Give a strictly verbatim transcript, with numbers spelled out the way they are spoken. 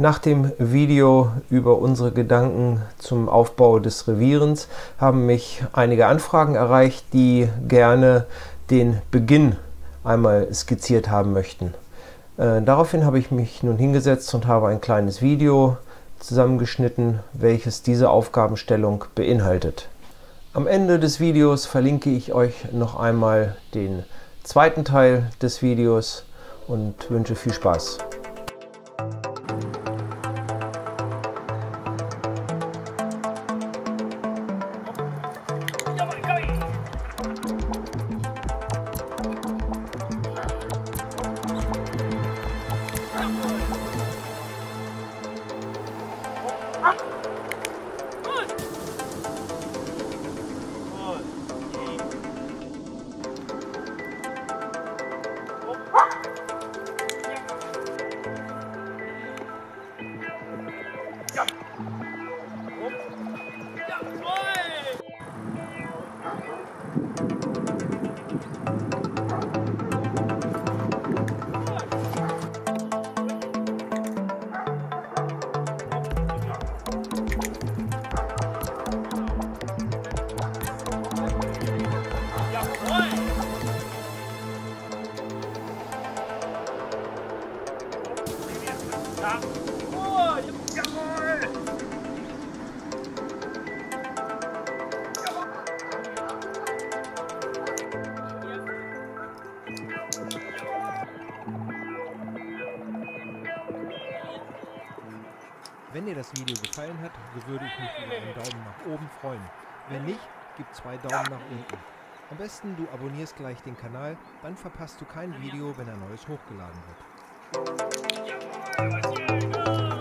Nach dem Video über unsere Gedanken zum Aufbau des Revierens haben mich einige Anfragen erreicht, die gerne den Beginn einmal skizziert haben möchten. Äh, daraufhin habe ich mich nun hingesetzt und habe ein kleines Video zusammengeschnitten, welches diese Aufgabenstellung beinhaltet. Am Ende des Videos verlinke ich euch noch einmal den zweiten Teil des Videos und wünsche viel Spaß. Wenn dir das Video gefallen hat, so würde ich mich über einen Daumen nach oben freuen. Wenn nicht, gib zwei Daumen nach unten. Am besten du abonnierst gleich den Kanal, dann verpasst du kein Video, wenn ein neues hochgeladen wird.